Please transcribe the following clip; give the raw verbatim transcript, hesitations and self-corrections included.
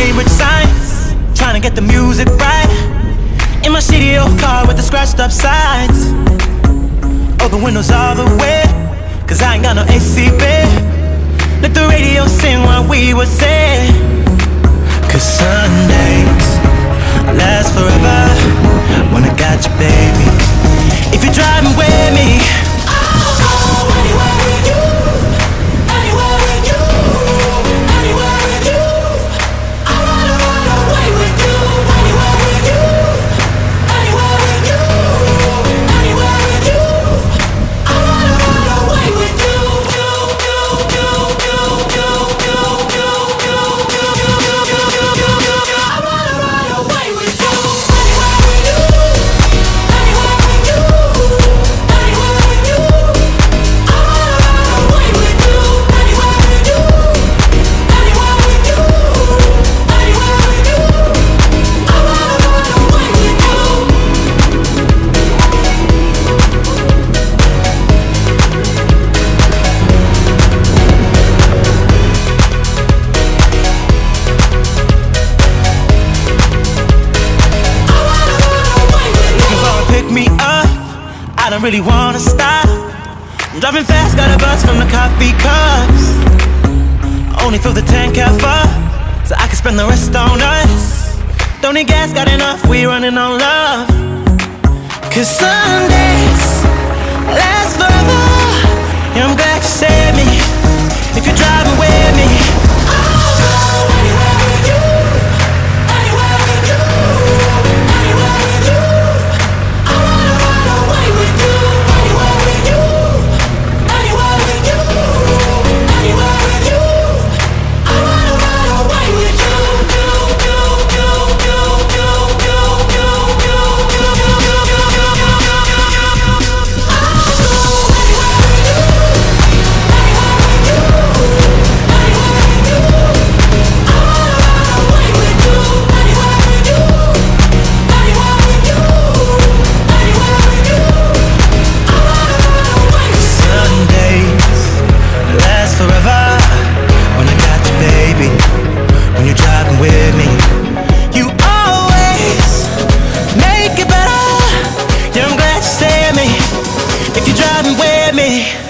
Cambridge science, trying to get the music right. In my shitty old car with the scratched up sides. Open windows all the way, cause I ain't got no A C, babe. Let the radio sing while we would say. Cause Sundays last forever when I got you, baby. If you're driving with me, I'll go anywhere with you. Anywhere with you. Anywhere with you. I wanna run away with you. Anywhere with you. Anywhere with you. Anywhere with you. I wanna run away with you. I wanna run away with you. Anywhere with you. Anywhere with you. Anywhere with you. I wanna run away with you. Anywhere with you. Anywhere with you. Anywhere with you. I wanna run away with you. Pick me up, I don't really wanna stop. I'm driving fast, got a buzz from the coffee cups. Only fill the tank half up, so I can spend the rest on us. Don't need gas, got enough, we running on love. Cause Sundays last forever. Yeah, I'm glad you saved me. If you're driving with me, I'll go anywhere with you. Anywhere with you. Anywhere with you. I wanna run away with you. Anywhere with you. Anywhere with you. Anywhere with you. I wanna run away with you. I'll go anywhere with you. Anywhere with you. Anywhere with you. I wanna run away with you. Anywhere with you. Anywhere with you. Anywhere with you. I wanna run away with you. Sundays last forever when I got you, baby. When you're driving with me, you always make it better. Yeah, I'm glad you saved me. If you're driving with me.